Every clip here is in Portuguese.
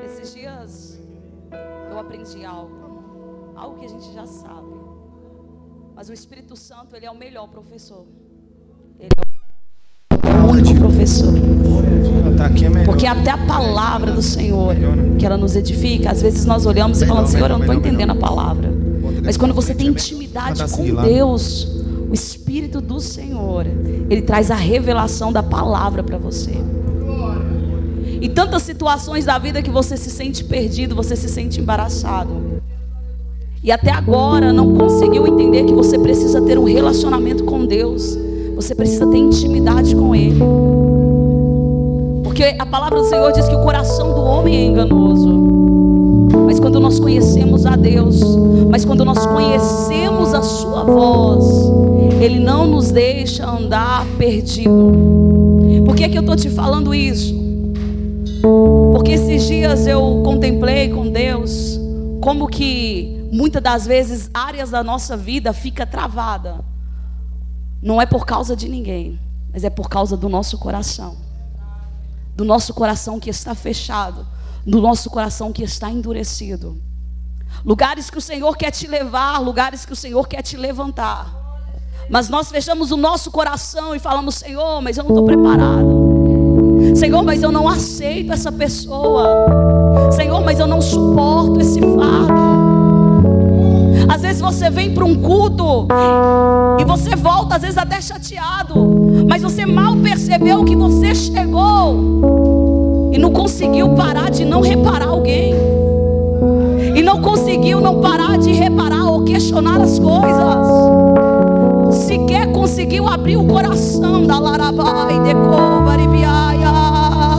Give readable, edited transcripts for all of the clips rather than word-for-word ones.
Esses dias eu aprendi algo que a gente já sabe, mas o Espírito Santo, ele é o melhor professor. Ele é o único professor. Porque até a palavra do Senhor, que ela nos edifica, às vezes nós olhamos e falamos: Senhor, eu não estou entendendo a palavra. Mas quando você tem intimidade com Deus, o Espírito do Senhor, ele traz a revelação da palavra para você. E tantas situações da vida que você se sente perdido, você se sente embaraçado, e até agora não conseguiu entender que você precisa ter um relacionamento com Deus. Você precisa ter intimidade com Ele. Porque a palavra do Senhor diz que o coração do homem é enganoso. Mas quando nós conhecemos a Deus, mas quando nós conhecemos a sua voz, Ele não nos deixa andar perdido. Por que eu estou te falando isso? Porque esses dias eu contemplei com Deus como que muitas das vezes áreas da nossa vida fica travada. Não é por causa de ninguém, mas é por causa do nosso coração. Do nosso coração que está fechado, do nosso coração que está endurecido. Lugares que o Senhor quer te levar, lugares que o Senhor quer te levantar, mas nós fechamos o nosso coração e falamos: Senhor, mas eu não estou preparado. Senhor, mas eu não aceito essa pessoa. Senhor, mas eu não suporto esse fardo. Às vezes você vem para um culto e você volta, às vezes até chateado, mas você mal percebeu que você chegou e não conseguiu parar de não reparar alguém, e não conseguiu não parar de reparar ou questionar as coisas. Sequer conseguiu abrir o coração da Larabai de Covaribiaias.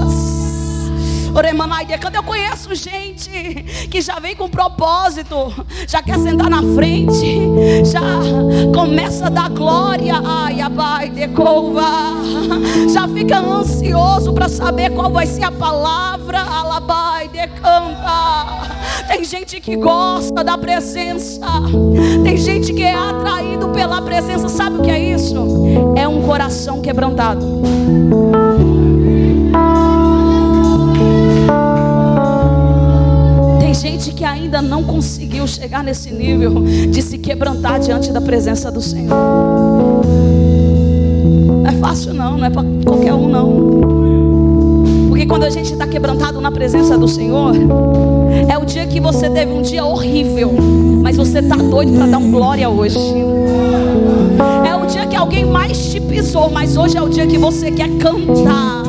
Eu conheço gente que já vem com propósito, já quer sentar na frente, já começa a dar glória, ai, abai de cova, já fica ansioso para saber qual vai ser a palavra, alabai de canta. Tem gente que gosta da presença, tem gente que é atraído pela presença. Sabe o que é isso? É um coração quebrantado. Tem gente que ainda não conseguiu chegar nesse nível de se quebrantar diante da presença do Senhor. Não é fácil não, não é para qualquer um não. Porque quando a gente está quebrantado na presença do Senhor, é o dia que você teve um dia horrível, mas você está doido para dar um glória hoje. É o dia que alguém mais te pisou, mas hoje é o dia que você quer cantar.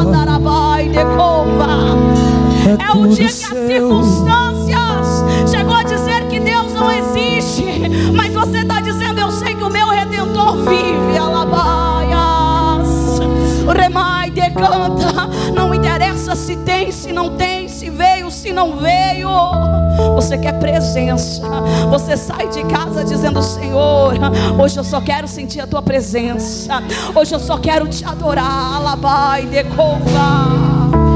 É o dia que as circunstâncias chegou a dizer que Deus não existe, mas você está dizendo: eu sei que o meu Redentor vive. Alabaias, remai de canta. Não interessa se tem, se não tem, se veio, se não veio. Você quer presença. Você sai de casa dizendo: Senhor, hoje eu só quero sentir a tua presença. Hoje eu só quero te adorar. Alabai de cova.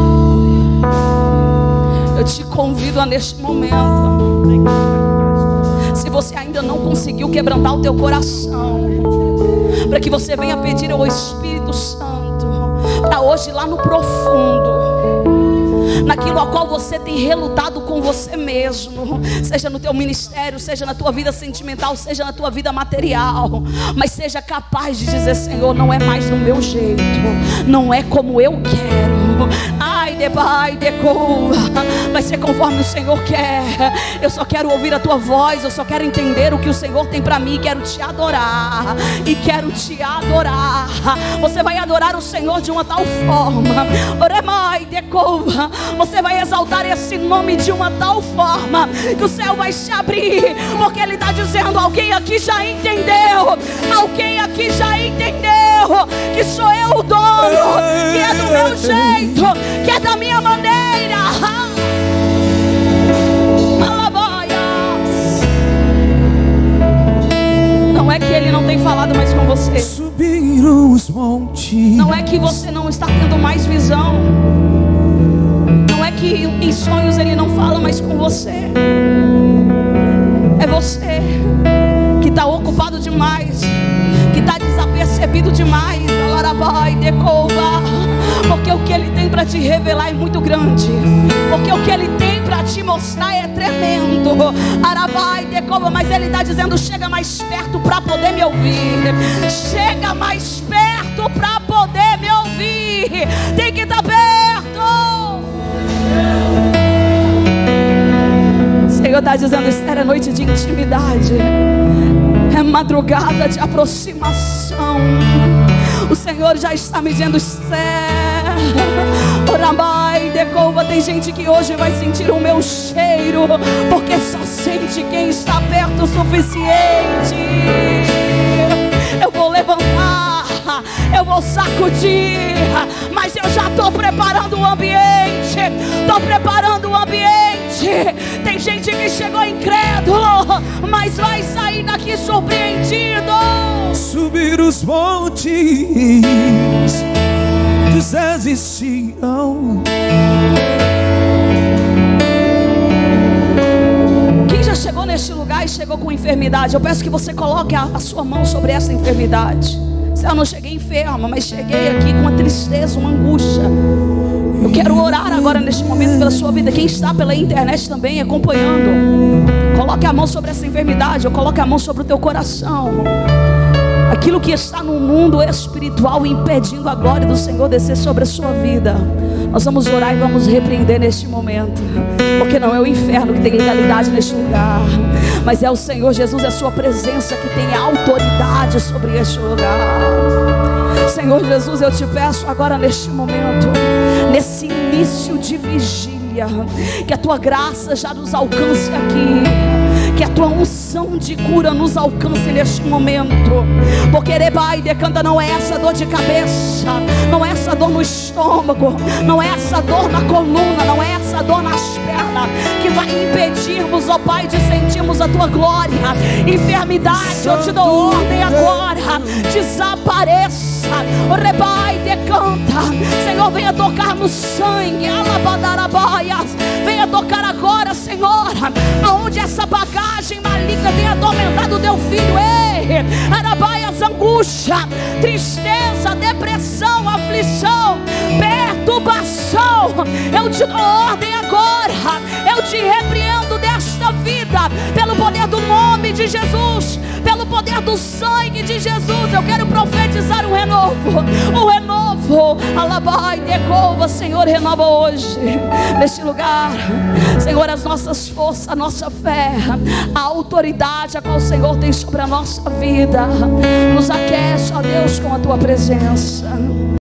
Eu te convido a neste momento, se você ainda não conseguiu quebrantar o teu coração, para que você venha pedir ao Espírito Santo, para hoje lá no profundo, naquilo a qual você tem relutado com você mesmo, seja no teu ministério, seja na tua vida sentimental, seja na tua vida material, mas seja capaz de dizer: Senhor, não é mais do meu jeito, não é como eu quero, ai de pai de curva, vai ser conforme o Senhor quer. Eu só quero ouvir a tua voz, eu só quero entender o que o Senhor tem para mim. Quero te adorar e quero te adorar. Você vai adorar o Senhor de uma tal forma, oremai de curva, você vai exaltar esse nome de uma tal forma que o céu vai se abrir, porque Ele está dizendo: alguém aqui já entendeu, alguém aqui já entendeu que sou eu o dono, que é do meu jeito, que é da minha maneira. Não é que Ele não tem falado mais com você, subiram os montes. Não é que você não está tendo mais visão, não é que em sonhos Ele não fala mais com você. É você que está ocupado demais, que está desapercebido demais. Porque o que Ele tem para te revelar é muito grande, porque o que Ele tem mostrar é tremendo. Arabai, decova, mas Ele está dizendo: chega mais perto para poder me ouvir. Chega mais perto para poder me ouvir. Tem que estar perto. O Senhor está dizendo: espera, noite de intimidade, é madrugada de aproximação. O Senhor já está me dizendo: Orabai, decova. Tem gente que hoje vai sentir o meu cheiro, porque só sente quem está perto o suficiente. Eu vou levantar, eu vou sacudir, mas eu já estou preparando o ambiente. Estou preparando o ambiente. Tem gente que chegou incrédulo, mas vai sair daqui surpreendido. Subir os montes desexistirão. Quem já chegou neste lugar e chegou com enfermidade, eu peço que você coloque a sua mão sobre essa enfermidade. Eu não cheguei enferma, mas cheguei aqui com uma tristeza, uma angústia. Eu quero orar agora neste momento pela sua vida. Quem está pela internet também acompanhando, coloque a mão sobre essa enfermidade, ou coloque a mão sobre o teu coração. Aquilo que está no mundo espiritual impedindo a glória do Senhor descer sobre a sua vida, nós vamos orar e vamos repreender neste momento. Porque não é o inferno que tem legalidade neste lugar, mas é o Senhor Jesus, é a sua presença que tem autoridade sobre este lugar. Senhor Jesus, eu te peço agora neste momento, nesse início de vigília, que a tua graça já nos alcance aqui, que a tua unção de cura nos alcance neste momento. Porque Rebai decanta, não é essa dor de cabeça, não é essa dor no estômago, não é essa dor na coluna, não é essa dor nas pernas que vai impedirmos, ó Pai, de sentirmos a tua glória. Enfermidade, eu te dou ordem agora, desapareça. O Rebai decanta, Senhor, venha tocar no sangue, alabadarabaias, venha tocar agora, Senhor, aonde essa bagagem maligna tem atormentado o teu filho. Ei, arabaias, angústia, tristeza, depressão, aflição, perturbação, eu te dou ordem agora, eu te repreendo desta vida, pelo poder do nome de Jesus, pelo poder do sangue de Jesus. Eu quero profetizar um renovo, alabai, decova, Senhor, renova hoje, neste lugar, Senhor, as nossas forças, a nossa fé, a autoridade a qual o Senhor tem sobre a nossa vida. Nos aquece, ó Deus, com a tua presença.